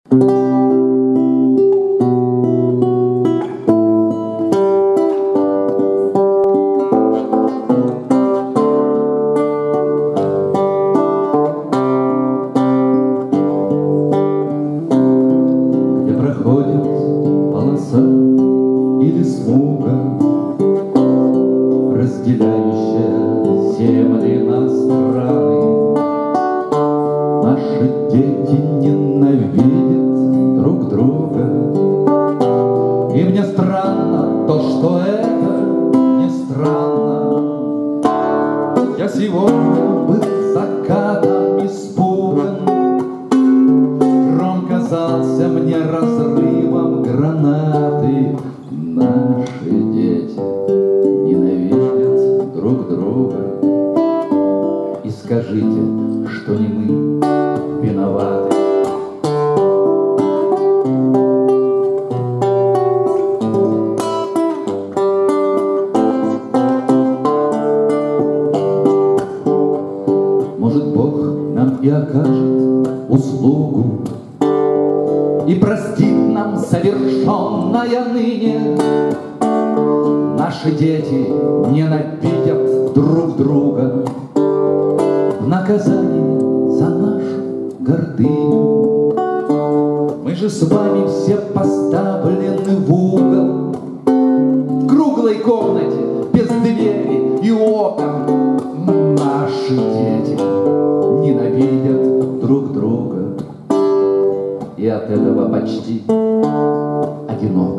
Или смуга, разделяющая земли на страны. Наши дети ненавидят друг друга, и мне странно то, что это не странно. Я сегодня был закатом испуган, гром казался мне разрывом гранаты. Наши дети ненавидят друг друга. И скажите, что не мы виноваты. Может, Бог нам и окажет услугу и простит нам совершенное ныне. Наши дети ненавидят друг друга в наказание за нашу гордыню. Мы же с вами все поставлены в угол, в круглой комнате, без двери и окон. Наши дети ненавидят друг друга, и от этого почти одиноко.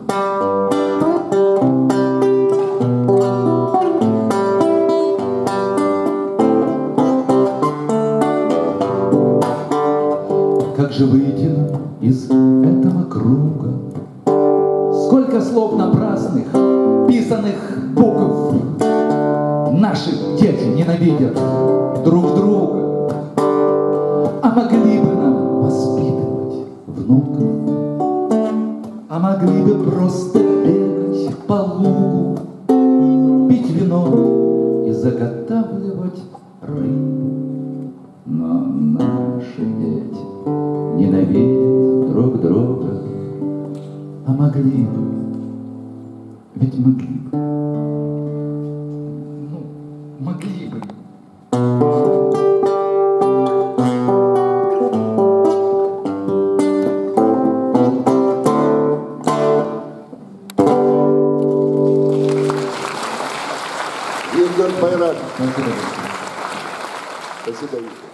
Как же выйти из этого круга? Сколько слов напрасных, писанных букв. Наши дети ненавидят друг друга, а могли бы нам воспитывать внуков, а могли бы просто бегать по лугу, пить вино и заготавливать рыбу. Но наши дети ненавидят друг друга, а могли бы, ведь могли бы, могли бы. Виктор Байрак. Спасибо. Спасибо.